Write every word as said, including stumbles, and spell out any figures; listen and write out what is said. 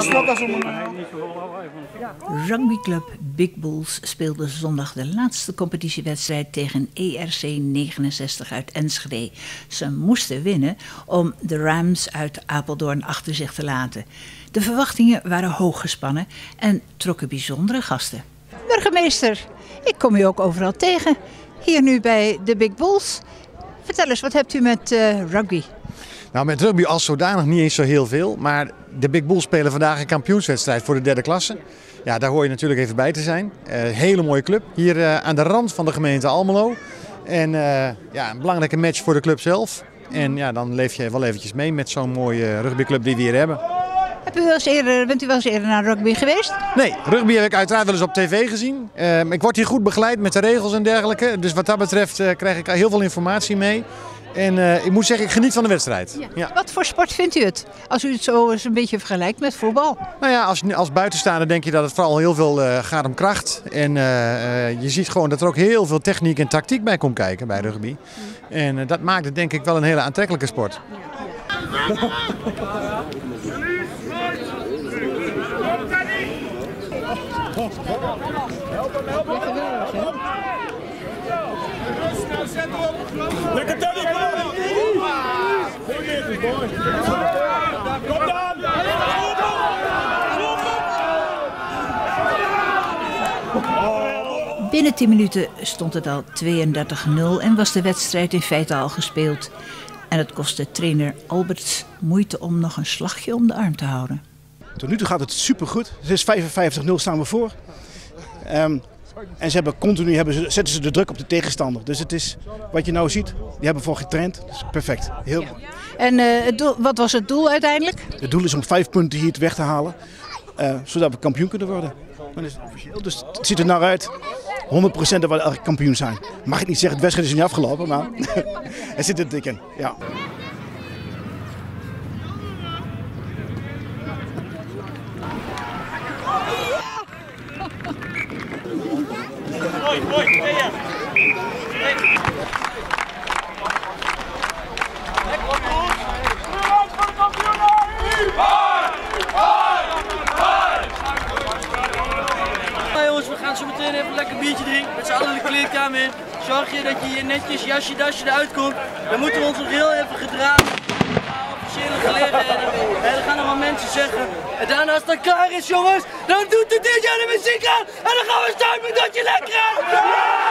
Rugbyclub Big Bulls speelde zondag de laatste competitiewedstrijd tegen E R C negenenzestig uit Enschede. Ze moesten winnen om de Rams uit Apeldoorn achter zich te laten. De verwachtingen waren hoog gespannen en trokken bijzondere gasten. Burgemeester, ik kom u ook overal tegen. Hier nu bij de Big Bulls. Vertel eens, wat hebt u met uh, rugby? Nou, met rugby als zodanig niet eens zo heel veel. Maar de Big Bulls spelen vandaag een kampioenswedstrijd voor de derde klasse. Ja, daar hoor je natuurlijk even bij te zijn. Uh, hele mooie club. Hier uh, aan de rand van de gemeente Almelo. En uh, ja, een belangrijke match voor de club zelf. En ja, dan leef je wel eventjes mee met zo'n mooie rugbyclub die we hier hebben. Heb u wel eens eerder, bent u wel eens eerder naar rugby geweest? Nee, rugby heb ik uiteraard wel eens op tv gezien. Uh, ik word hier goed begeleid met de regels en dergelijke. Dus wat dat betreft uh, krijg ik heel veel informatie mee. En uh, ik moet zeggen, ik geniet van de wedstrijd. Ja. Ja. Wat voor sport vindt u het? Als u het zo eens een beetje vergelijkt met voetbal. Nou ja, als, als buitenstaander denk je dat het vooral heel veel uh, gaat om kracht. En uh, uh, je ziet gewoon dat er ook heel veel techniek en tactiek bij komt kijken bij rugby. Mm. En uh, dat maakt het denk ik wel een hele aantrekkelijke sport. Ja. Ja. Lekker Teddy, kom op! Kom dan! Binnen tien minuten stond het al tweeëndertig nul en was de wedstrijd in feite al gespeeld. En het kostte trainer Alberts moeite om nog een slagje om de arm te houden. Tot nu toe gaat het supergoed. Het is vijfenvijftig nul staan we voor. Um, en ze hebben continu hebben ze, zetten ze de druk op de tegenstander. Dus het is wat je nou ziet, die hebben voor getraind. Dus perfect. Heel... Ja. En uh, het doel, wat was het doel uiteindelijk? Het doel is om vijf punten hier weg te halen. Uh, zodat we kampioen kunnen worden. Dat is officieel. Dus het ziet er naar uit. honderd procent dat we eigenlijk kampioen zijn. Mag ik niet zeggen, de wedstrijd is niet afgelopen, maar er zit er dik in. Ja. Mooi, mooi, ja, ja. Nou jongens, we gaan zo meteen even een lekker biertje drinken. Met z'n allen de kleedkamer in. Zorg je dat je hier netjes jasje, dasje eruit komt. Dan moeten we ons nog heel even gedragen. Officiële gelegenheden. En dan gaan er wel mensen zeggen. En daarna als het klaar is jongens, dan doet de D J de muziek aan. En dan gaan we staan met dat je lekker aan.